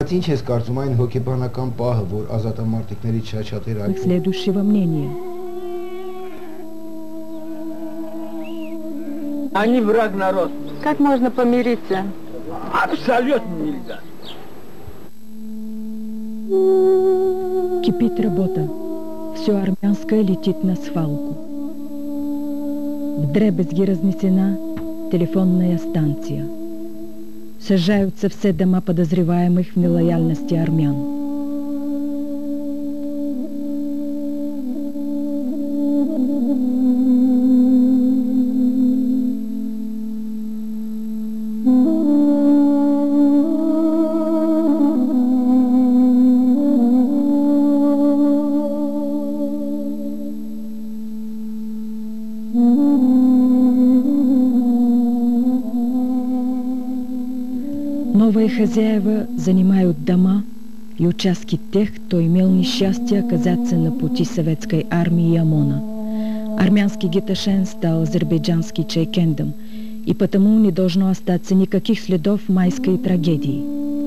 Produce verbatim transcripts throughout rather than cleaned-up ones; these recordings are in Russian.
Следующего мнения. Они враг народ. Как можно помириться? Абсолютно нельзя. Кипит работа. Все армянское летит на свалку. Вдребезги разнесена телефонная станция. Сажаются все дома подозреваемых в нелояльности армян. Новые хозяева занимают дома и участки тех, кто имел несчастье оказаться на пути советской армии и ОМОНа. Армянский Геташен стал азербайджанский Чайкендом, и потому не должно остаться никаких следов майской трагедии.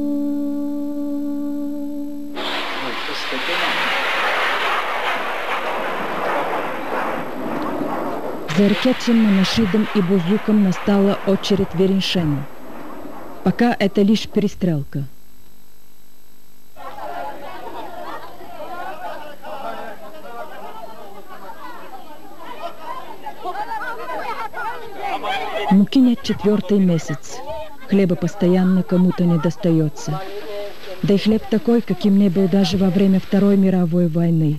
За Иркетчем, Монашидом и Бузуком настала очередь Вереншена. Пока это лишь перестрелка. Муки нет четвертый месяц. Хлеба постоянно кому-то не достается. Да и хлеб такой, каким не был даже во время Второй мировой войны.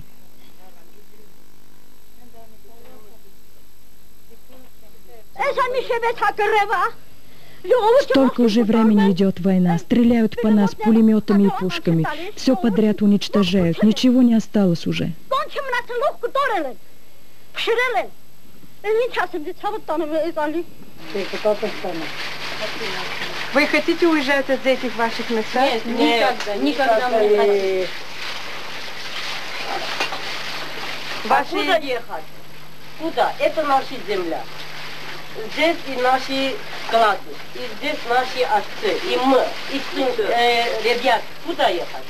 Столько уже времени идет война. Стреляют по нас пулеметами и пушками. Все подряд уничтожают. Ничего не осталось уже. Вы хотите уезжать от этих ваших мест? Нет, никогда, никогда мы не хотим. Ваши... А куда ехать? Куда? Это наша земля. Здесь и наши классы, и здесь наши отцы, и мы, и сын, э, ребят. Куда ехать?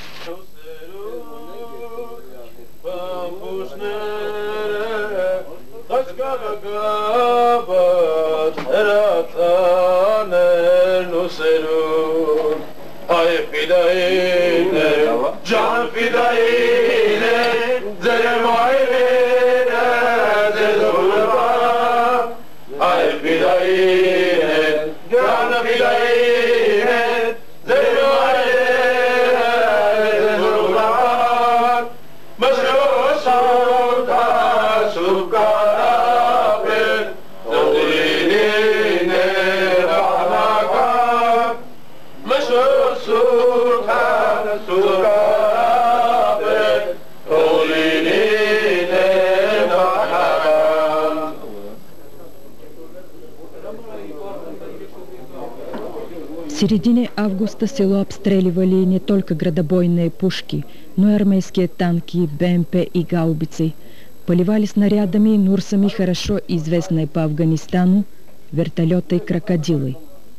В середине августа село обстреливали не только градобойные пушки, но и армейские танки, БМП и гаубицы. Поливали снарядами и нурсами хорошо известные по Афганистану вертолеты «Крокодилы».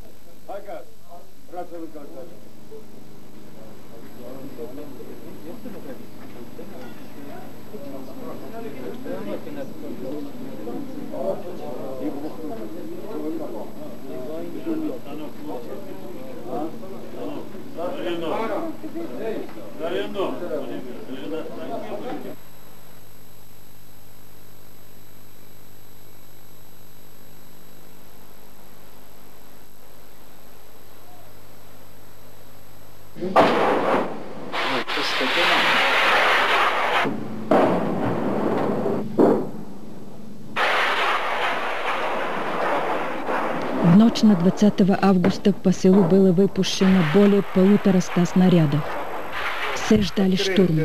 В ночь на двадцатое августа по селу было выпущено более полутора ста снарядов. Все ждали штурма.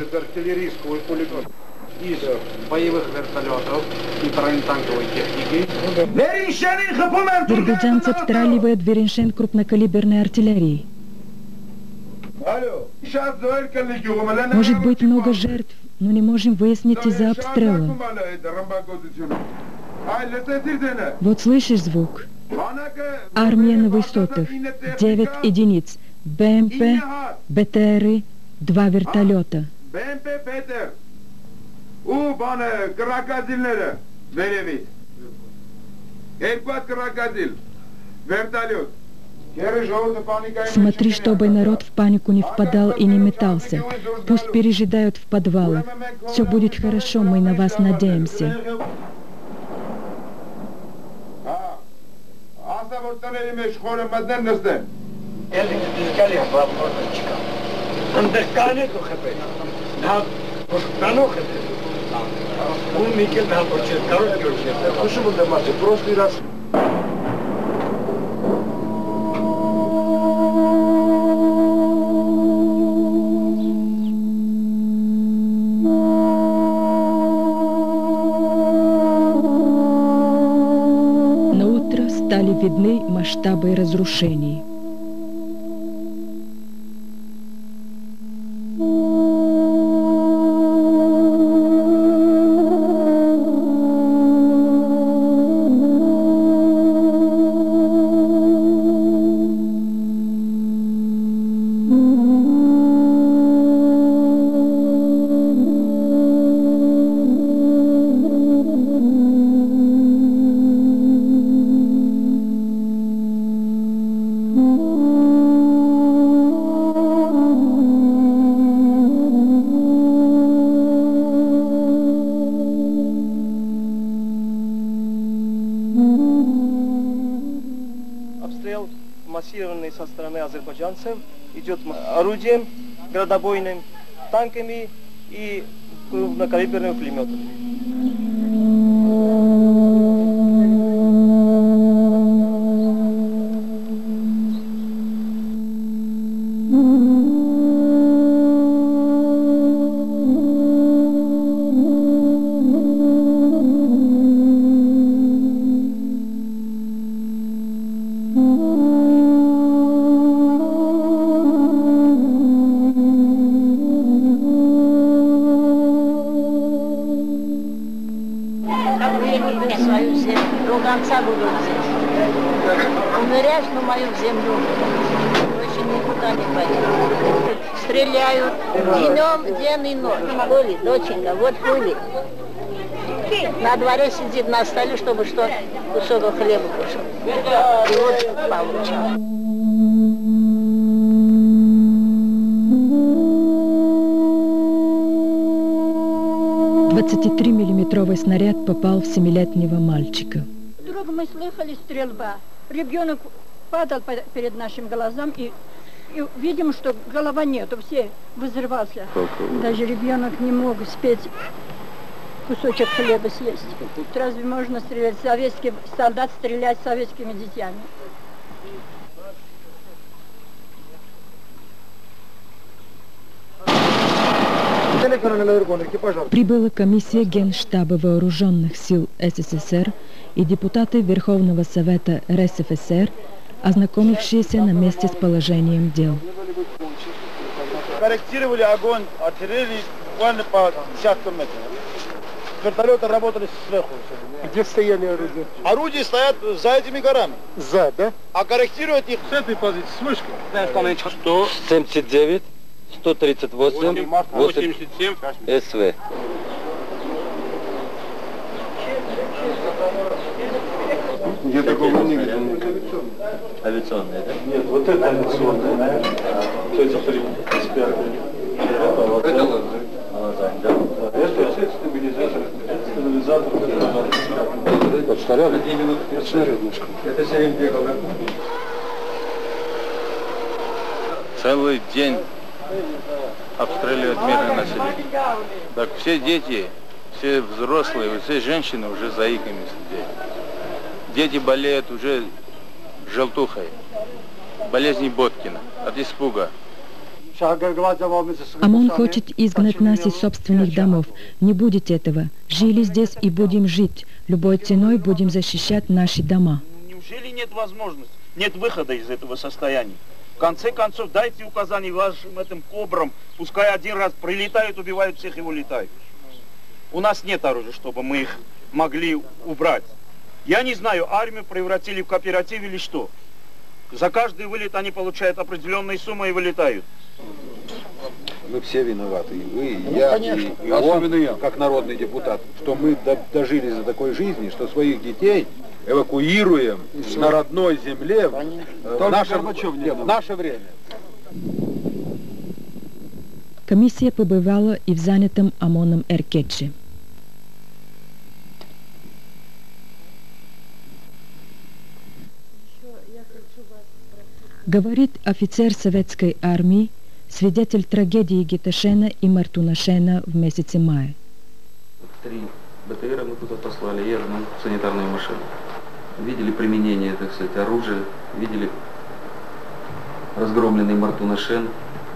Из боевых вертолетов и бронетанковой техники. Азербайджанцы обстреливают Вереншен крупнокалиберной артиллерией. Может быть много жертв, но не можем выяснить из-за обстрела. Вот слышишь звук? Армия на высотах, девять единиц. БМП, БТР, два вертолета. БМП Петер. У бана крокодилները վերևից. Երկու հատ крокодил. Вертолет. Смотри, чтобы народ в панику не впадал и не метался. Пусть пережидают в подвалах. Все будет хорошо, мы на вас надеемся. Стали видны масштабы разрушений. Обстрел массированный со стороны азербайджанцев идет орудием градобойным, танками и крупнокалиберными пулеметами. Свою землю, до конца буду здесь. Умеряешь на мою землю, больше никуда не пойду. Стреляют днем, день и ночь. Хули, доченька, вот хули. На дворе сидит на столе, чтобы что, кусок хлеба кушал. И вот получал. двадцатитрёмиллиметровый снаряд попал в семилетнего мальчика. Вдруг мы слышали стрельба. Ребенок падал перед нашим глазом, и, и видим, что голова нету, все взрывался. Даже ребенок не мог успеть кусочек хлеба съесть. Разве можно стрелять? Советский солдат стрелять советскими детьми? Прибыла комиссия Генштаба Вооруженных сил СССР и депутаты Верховного Совета РСФСР, ознакомившиеся на месте с положением дел. Корректировали огонь артиллерии буквально по десяткам метров. Вертолеты работали сверху. Где стояли орудия? Орудия стоят за этими горами. За, да? А корректировать их с этой позиции, с вышки. сто семьдесят девять, сто тридцать восемь, восемьдесят семь СВ. Я такого не видел. Авиационная, да? Нет, вот это авиационная. То есть Алазань, да? Это стабилизатор. Стабилизатор. Это снаряд. Это снаряд немножко. Это семь бегал. Целый день обстреливают мирное население. Так все дети, все взрослые, все женщины уже заиками сидят. Дети болеют уже желтухой, болезнью Боткина, от испуга. ОМОН хочет изгнать нас из собственных домов. Не будет этого. Жили здесь и будем жить. Любой ценой будем защищать наши дома. Неужели нет возможности, нет выхода из этого состояния? В конце концов, дайте указания вашим этим кобрам, пускай один раз прилетают, убивают всех и улетают. У нас нет оружия, чтобы мы их могли убрать. Я не знаю, армию превратили в кооператив или что. За каждый вылет они получают определенные суммы и вылетают. Мы все виноваты, и вы, и Ну, я, конечно. и, и Особенно он, я. как народный депутат, что мы до- дожили до такой жизни, что своих детей эвакуируем на родной земле э, в наше, нет, в наше время. Комисия побывала и в занятом ОМОНом Эркетче. Говорит офицер советской армии, свидетель трагедии Гетешена и Мартунашена в месяце мая. Три БТРа мы туда послали и одну санитарную машину. Видели применение, так сказать, оружия, видели разгромленный Мартунашен.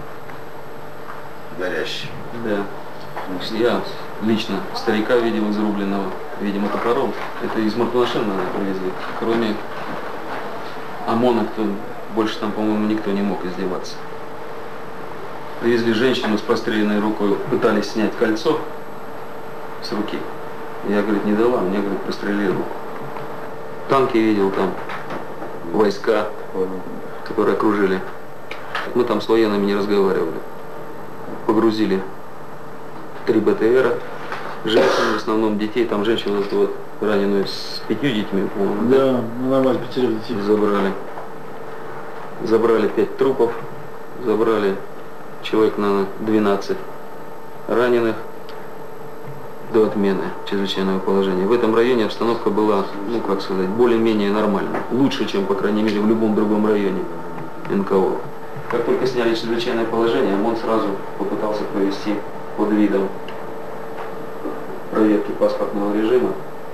Горящий. Да. Я лично старика видел изрубленного, видимо, топором. Это из Мартунашена, наверное, привезли. Кроме ОМОНа, кто больше там, по-моему, никто не мог издеваться. Привезли женщину с простреленной рукой, пытались снять кольцо с руки. Я, говорит, не дала, мне, говорит, прострелили руку. Танки видел там, войска, которые окружили. Мы там с военными не разговаривали. Погрузили три БТРа, женщин, в основном детей, там женщину вот, раненую с пятью детьми, по-моему. Да, ну нормально, пятерых детей. Забрали. Забрали пять трупов, забрали человек, наверное, двенадцать раненых до отмены чрезвычайного положения. В этом районе обстановка была, ну как сказать, более-менее нормальная. Лучше, чем, по крайней мере, в любом другом районе эн ка о. Как только сняли чрезвычайное положение, ОМОН сразу попытался провести под видом проверки паспортного режима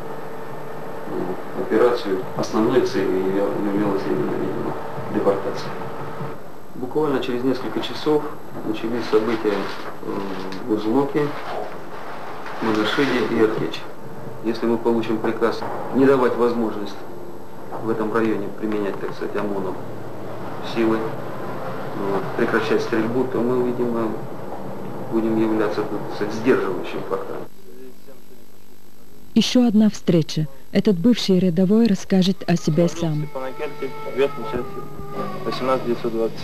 операцию. Основной целью являлась именно, видимо, депортация. Буквально через несколько часов начались события в Узлоке, Манашиде и Эркетче. Если мы получим приказ не давать возможность в этом районе применять, так сказать, ОМОНу силы, вот, прекращать стрельбу, то мы, видимо, будем являться, так сказать, сдерживающим фактором. Еще одна встреча. Этот бывший рядовой расскажет о себе сам. Верхней части, восемнадцать девятьсот двадцать.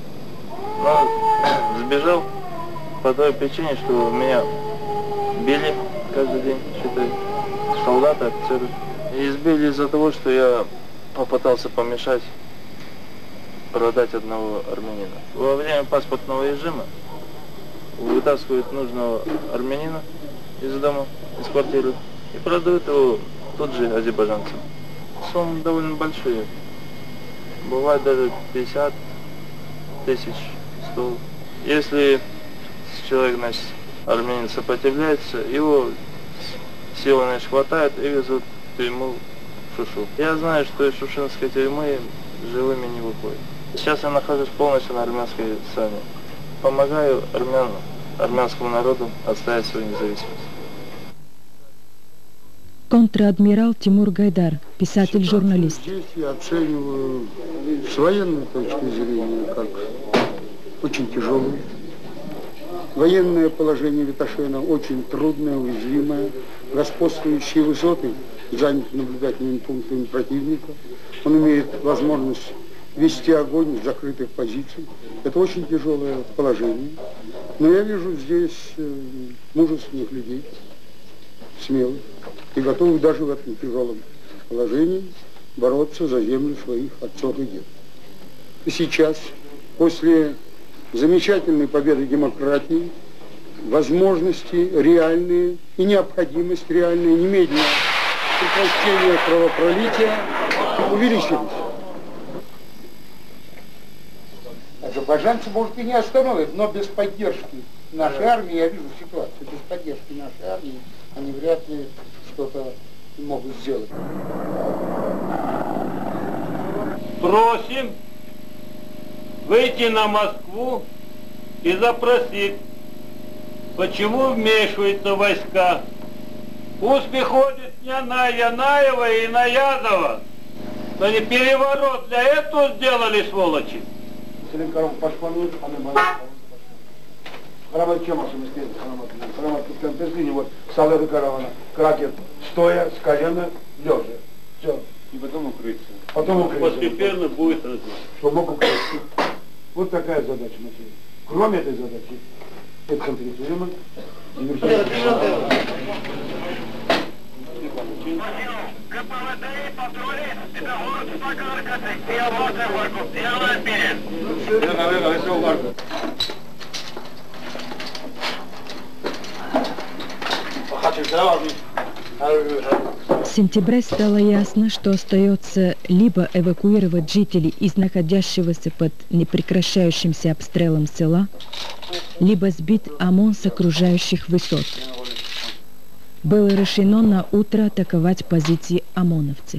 Но сбежал по той причине, что меня били каждый день, считай, солдаты, офицеры. И избили из-за того, что я попытался помешать продать одного армянина. Во время паспортного режима вытаскивают нужного армянина из дома, из квартиры и продают его тут же азербайджанцам. Суммы довольно большие. Бывает даже пятьдесят тысяч, сто. Если человек, значит, армянин сопротивляется, его силы, значит, хватает и везут в тюрьму в Шушу. Я знаю, что из шушинской тюрьмы живыми не выходят. Сейчас я нахожусь полностью на армянской стороне. Помогаю армянам, армянскому народу отстоять свою независимость. Контр-адмирал Тимур Гайдар, писатель-журналист. Здесь я оцениваю с военной точки зрения как очень тяжелую. Военное положение Виташена очень трудное, уязвимое. Господствующие высоты заняты наблюдательными пунктами противника. Он имеет возможность вести огонь с закрытых позиций. Это очень тяжелое положение. Но я вижу здесь мужественных людей, смелых, и готовых даже в этом тяжелом положении бороться за землю своих отцов и дедов. И сейчас, после замечательной победы демократии, возможности реальные и необходимость реальная немедленного прекращения кровопролития увеличились. Азербайджанцы, может, и не остановят, но без поддержки нашей армии, я вижу ситуацию, без поддержки нашей армии они вряд ли что-то могут сделать. Просим выйти на Москву и запросить, почему вмешиваются войска. Пусть приходит не на Янаева и на Язова. Они переворот для этого сделали, сволочи. Караван чем особенно Караван вот Салеры Каравана, кракер, стоя, с колена, лежа. Все. И потом укрыться. Потом укрыться. Постепенно будет развитие. Что мог укрыться. Вот такая задача на сегодня. Кроме этой задачи, это конкретизируемо. В сентябре стало ясно, что остается либо эвакуировать жителей из находящегося под непрекращающимся обстрелом села, либо сбить ОМОН с окружающих высот. Было решено на утро атаковать позиции ОМОНовцев.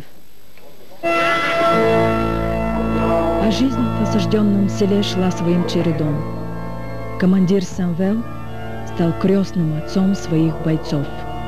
А жизнь в осажденном селе шла своим чередом. Командир Самвел стал крестным отцом своих бойцов.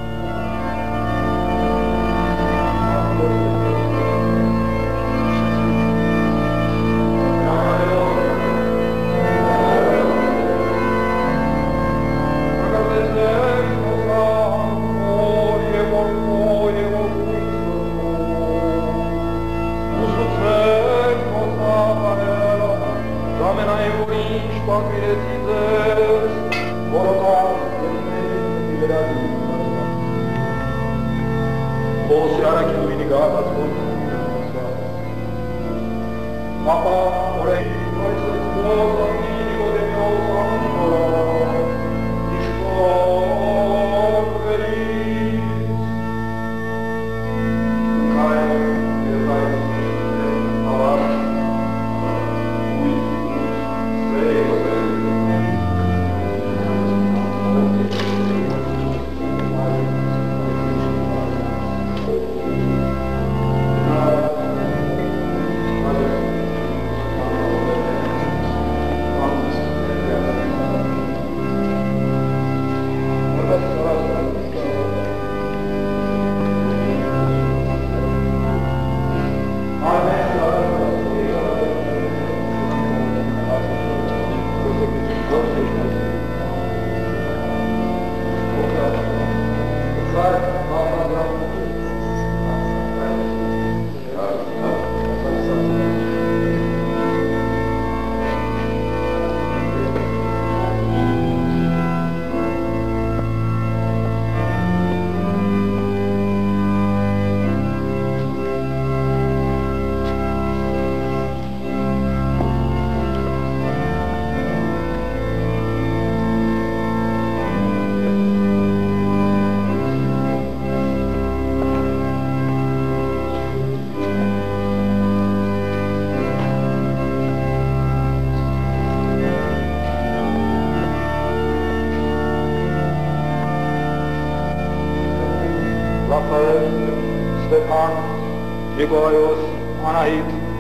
Stefan, Grigorius, Anahit,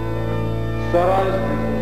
Sarai,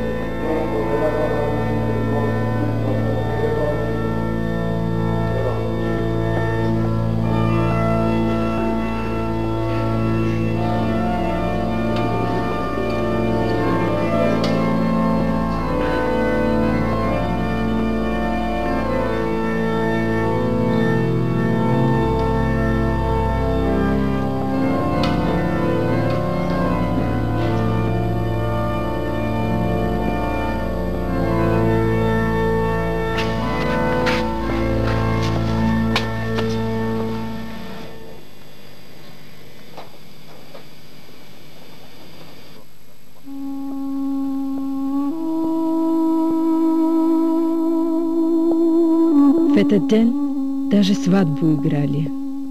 В этот день даже свадьбу играли.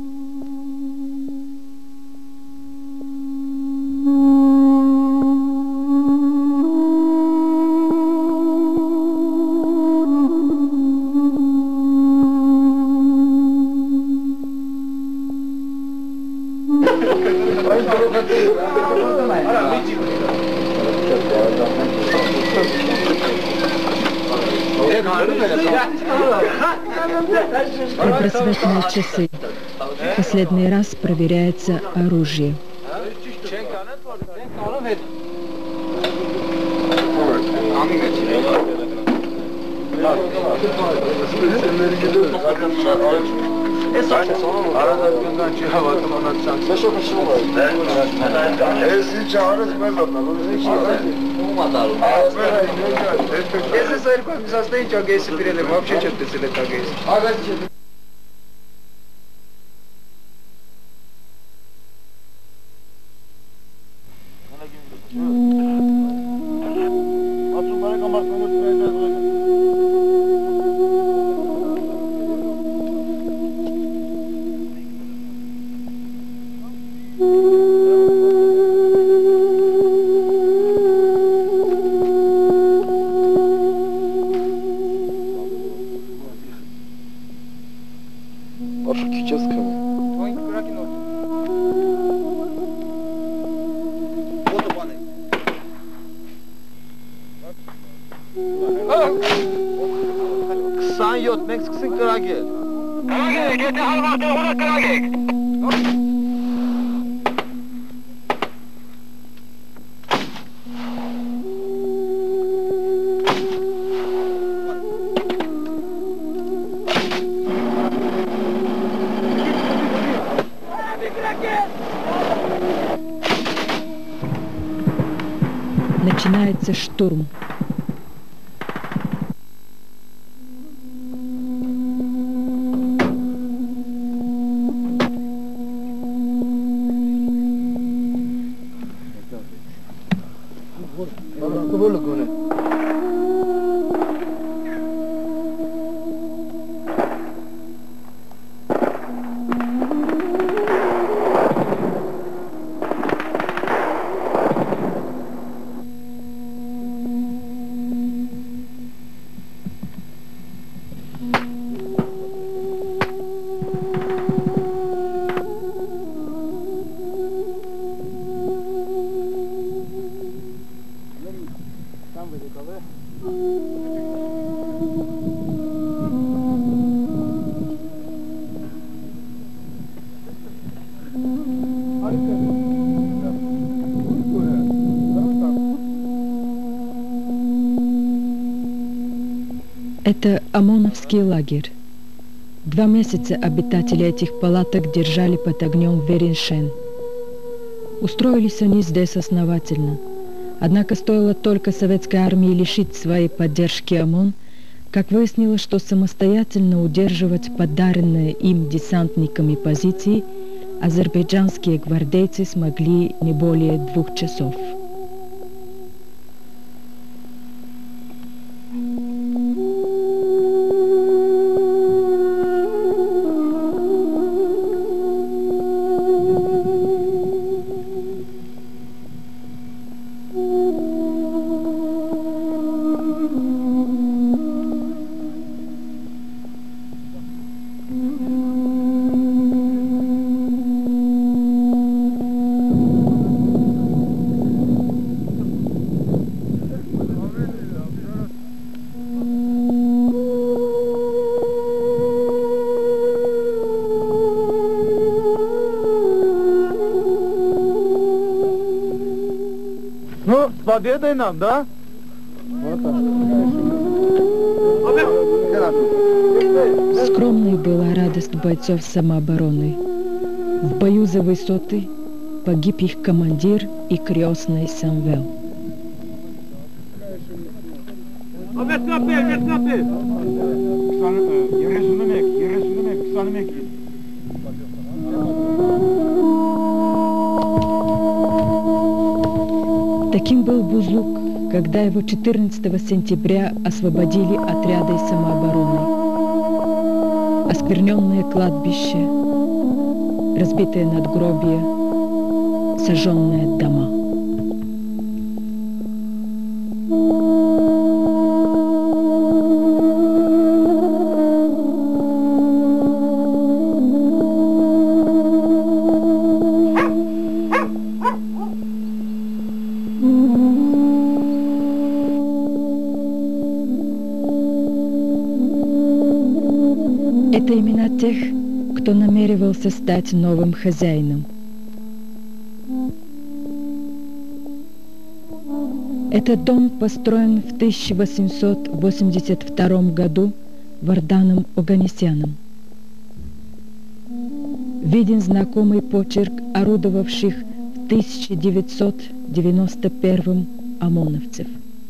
Предрассветные часы. Последний раз проверяется оружие. Arada günden çıkamadım anlatacağım. Ne çok hoşuma var. Esi çağırız ben bakalım. Если смотри, как состоите, а гейсы перелим, вообще что-то если так гейсы. Kısan yot, Meksiksin Kragi. Kragi, gete halvatı ona Kragi. Начинается штурм. Это ОМОНовский лагерь. Два месяца обитатели этих палаток держали под огнем Вереншен. Устроились они здесь основательно. Однако стоило только советской армии лишить своей поддержки ОМОН, как выяснилось, что самостоятельно удерживать подаренные им десантниками позиции азербайджанские гвардейцы смогли не более двух часов. Ну, с победой нам, да? Скромной была радость бойцов самообороны. В бою за высоты погиб их командир и крестный Самвел. Таким был Бузлук, когда его четырнадцатого сентября освободили отряды самообороны. Оскверненное кладбище, разбитые надгробия, сожженные дома. Это имена тех, кто намеревался стать новым хозяином. Этот дом построен в тысяча восемьсот восемьдесят втором году Варданом Оганесяном. Виден знакомый почерк орудовавших в тысяча девятьсот девяносто первом ОМОНовцев.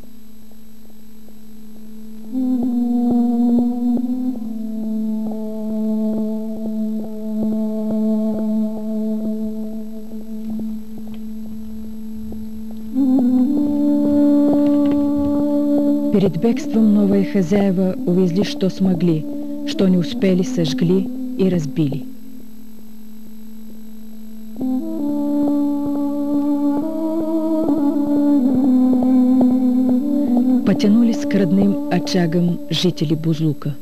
Перед бегством новые хозяева увезли, что смогли, что не успели, сожгли и разбили. Потянулись к родным очагам жители Бузлука.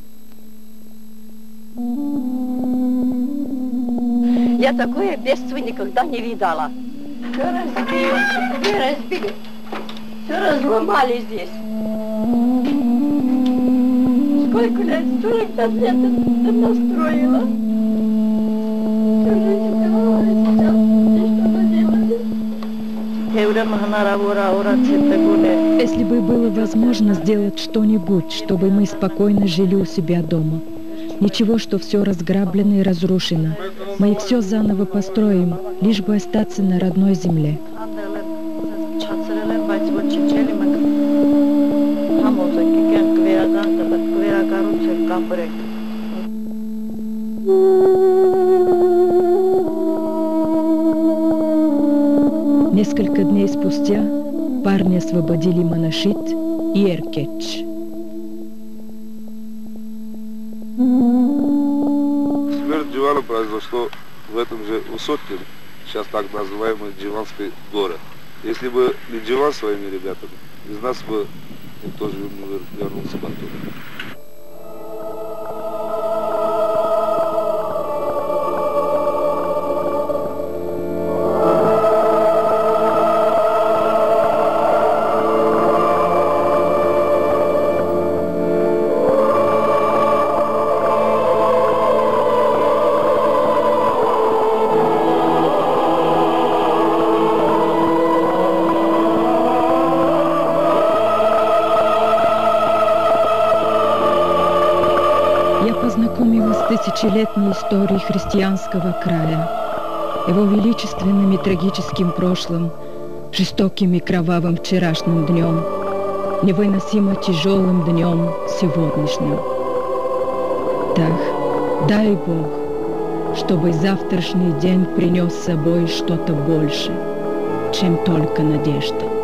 Я такое бедствие никогда не видала. Все разбили, все разбили, все разломали здесь. Сколько лет? сорок пять лет это настроила. Всю жизнь делала, сейчас что-то делать. Если бы было возможно сделать что-нибудь, чтобы мы спокойно жили у себя дома. Ничего, что все разграблено и разрушено. Мы все заново построим, лишь бы остаться на родной земле. Несколько дней спустя парни освободили Манашит и Эркеч. Смерть Дживана произошло в этом же Усоткине, сейчас так называемый Дживанский город. Если бы не Дживан своими ребятами, из нас бы тоже вернулся бы оттуда. Познакомилась с тысячелетней историей христианского края, его величественным и трагическим прошлым, жестоким и кровавым вчерашним днем, невыносимо тяжелым днем сегодняшним. Так, дай Бог, чтобы завтрашний день принес с собой что-то больше, чем только надежда.